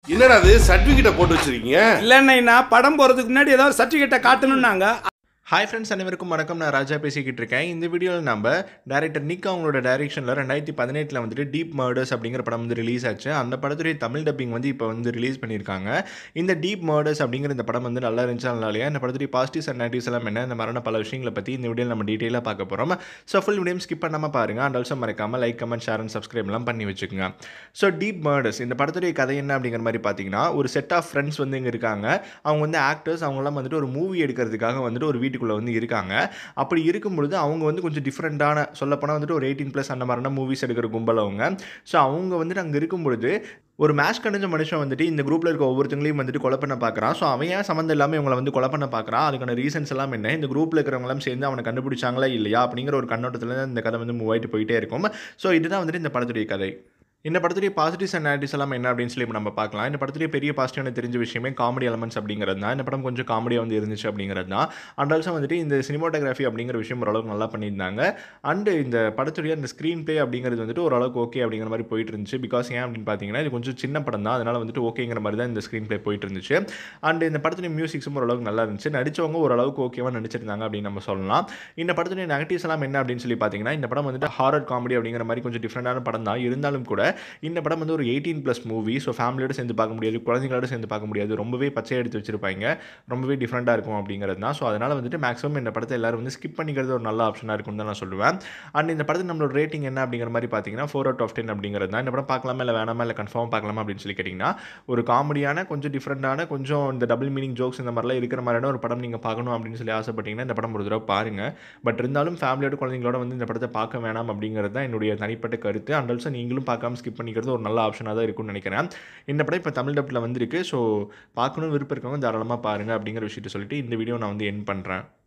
என்னடா அது சர்டிபிகேட்ட போட்டு வச்சிருக்கீங்க? இல்லைன்னா படம் போகிறதுக்கு முன்னாடி ஏதாவது சர்டிஃபிகேட்டை காட்டணும்னாங்க. ஹாய் ஃப்ரெண்ட்ஸ், அனைவருக்கும் வணக்கம். நான் ராஜா பேசிக்கிட்டு இருக்கேன். இந்த வீடியோவில் நம்ம டைரக்டர் நிக் அவங்களோட டைரக்ஷனில் 2018 வந்துட்டு டீப் மர்டர்ஸ் அப்படிங்கிற படம் வந்து ரிலீஸ் ஆச்சு. அந்த படத்துடைய தமிழ் டப்பிங் வந்து இப்போ வந்து ரிலீஸ் பண்ணியிருக்காங்க. இந்த டீப் மர்டர்ஸ் அப்படிங்கிற இந்த படம் வந்து நல்லா இருந்துச்சா நல்லா இல்லையா, இந்த படத்துடைய பாசிட்டிவ்ஸ் அண்ட் நெகட்டிவ்ஸ் எல்லாம் என்ன, இந்த மாதிரியான பல விஷயங்களை பற்றி இந்த வீடியோவில் நம்ம டீட்டெயிலாக பார்க்க போகிறோம். ஸோ ஃபுல் வீடியோ ஸ்கிப் பண்ணாமல் பாருங்கள். அண்ட் ஆல்சோ மறக்காமல் லைக், கமெண்ட், ஷேர் அண்ட் சப்ஸ்கிரைப்லாம் பண்ணி வச்சுக்கோங்க. ஸோ டீப் மர்டர்ஸ் இந்த படத்துடைய கதை என்ன அப்படிங்கிற மாதிரி பார்த்தீங்கன்னா, ஒரு செட் ஆஃப் ஃப்ரெண்ட்ஸ் வந்து இங்கே இருக்காங்க. அவங்க வந்து ஆக்டர்ஸ், அவங்களாம் வந்துட்டு ஒரு மூவி எடுக்கிறதுக்காக வந்துட்டு ஒரு வீட்டுக்குள்ளே வந்து இருக்காங்க. அப்படி இருக்கும் பொழுது அவங்க வந்து கொஞ்சம் டிஃப்ரெண்டான, சொல்லப்போனால் வந்துட்டு ஒரு 18+ அந்த மாதிரியான மூவிஸ் எடுக்கிற கும்பல் அவங்க. ஸோ அவங்க வந்துட்டு அங்கே இருக்கும் பொழுது ஒரு மேஷ் கணிஞ்ச மனுஷன் வந்துட்டு இந்த குரூப்பில் இருக்க ஒவ்வொருத்தங்களையும் வந்துட்டு கொலை பண்ண பார்க்குறான். ஸோ அவன் ஏன் சம்மந்தம் இல்லாமல் இவங்களை வந்து கொலை பண்ண பார்க்குறான், அதுக்கான ரீசன்ஸ் எல்லாம் என்ன, இந்த குரூப்பில் இருக்கிறவங்களாம் சேர்ந்து அவனை கண்டுபிடிச்சாங்களா இல்லையா அப்படிங்கிற ஒரு கண்ணோட்டத்தில் இந்த கதை வந்து மூவ் ஆகிட்டு போயிட்டே இருக்கும். ஸோ இதுதான் வந்துட்டு இந்த படத்துடைய கதை. இந்த படத்துடைய பாசிட்டிவ்ஸ் அண்ட் நெகட்டிவ்ஸ் எல்லாம் என்ன அப்படின்னு சொல்லி நம்ம பார்க்கலாம். இந்த படத்துடைய பெரிய பாசிட்டிவான தெரிஞ்ச விஷயமே காமெடி எலமெண்ட்ஸ் அப்படிங்கிறது தான். இந்த படம் கொஞ்சம் காமெடியாக வந்து இருந்துச்சு அப்படிங்கிறது தான். அண்ட் ஆல்சோ வந்துட்டு இந்த சினிமாட்டோகிராஃபி அப்படிங்கிற விஷயம் ஓரளவுக்கு நல்லா பண்ணியிருந்தாங்க. அண்டு இந்த படத்துடைய அந்த ஸ்க்ரீன் ப்ளே அப்படிங்கிறது வந்துட்டு ஓரளவுக்கு ஓகே அப்படிங்கிற மாதிரி போயிட்டு இருந்துச்சு. பிகாஸ் ஏன் அப்படின்னு பார்த்தீங்கன்னா, இது கொஞ்சம் சின்ன படம் தான், அதனால் வந்துட்டு ஓகேங்கிற மாதிரி தான் இந்த ஸ்க்ரீன் ப்ளே போயிட்டு இருந்துச்சு. அண்ட் இந்த படத்துடைய மியூசிக்ஸும் ஓரளவுக்கு நல்லா இருந்துச்சு. நடித்தவங்க ஓரளவுக்கு ஓகேவாக நடிச்சிருந்தாங்க அப்படின்னு நம்ம சொல்லலாம். இந்த படத்துடைய நெகட்டிவ்ஸ் எல்லாம் என்ன அப்படின்னு சொல்லி பார்த்தீங்கன்னா, இந்த படம் வந்துட்டு ஹாரர் காமெடி அப்படிங்கிற மாதிரி கொஞ்சம் டிஃப்ரெண்டான படம் தான். இருந்தாலும் கூட இந்த படம் வந்து ஒரு 18+ மூவி. ஸோ ஃபேமிலியோடு சேர்ந்து பார்க்க முடியாது, குழந்தைங்களோட சேர்ந்து பார்க்க முடியாது, ரொம்பவே பச்சை எடுத்து வச்சிருப்பாங்க, ரொம்பவே டிஃப்ரெண்ட்டாக இருக்கும் அப்படிங்கிறது தான். ஸோ அதனால் வந்துட்டு மேக்ஸிமம் இந்த படத்தை எல்லாரும் வந்து ஸ்கிப் பண்ணிக்கிறது ஒரு நல்ல ஆப்ஷனாக இருக்கும்னு தான் நான் சொல்லுவேன். அண்ட் இந்த படத்துக்கு நம்மளோட ரேட்டிங் என்ன அப்படிங்கிற மாதிரி பார்த்தீங்கன்னா 4/10 அப்படிங்கிறது தான். இந்த படம் பார்க்கலாமா இல்லை வேணாமா, இல்லை கன்ஃபார்ம் பார்க்கலாமா அப்படின்னு சொல்லி கேட்டிங்கன்னா, ஒரு காமெடியான, கொஞ்சம் டிஃப்ரெண்டான, கொஞ்சம் இந்த டபுள் மீனிங் ஜோக்ஸ் இந்த மாதிரிலாம் இருக்கிற மாதிரியான ஒரு படம் நீங்கள் பார்க்கணும் அப்படின்னு சொல்லி ஆசைப்பட்டீங்கன்னா இந்த படம் ஒரு தடவை பாருங்கள். பட் இருந்தாலும் ஃபேமிலியோட, குழந்தைங்களோட வந்து இந்த படத்தை பார்க்க வேணாம் அப்படிங்கிறது தான் என்னுடைய தனிப்பட்ட கருத்து. அண்ட் ஆல்சோ நீங்களும் பார்க்காம ஸ்கிப் பண்ணிக்கிறது ஒரு நல்ல ஆப்ஷனாக தான் இருக்கும்னு நினைக்கிறேன். இந்த படம் இப்போ தமிழ் டப்பில் வந்திருக்கு. ஸோ பார்க்கணும்னு விருப்பம் இருக்கவங்க தாராளமாக பாருங்கள் அப்படிங்கிற விஷயத்தை சொல்லிட்டு இந்த வீடியோ நான் வந்து எண்ட் பண்ணுறேன்.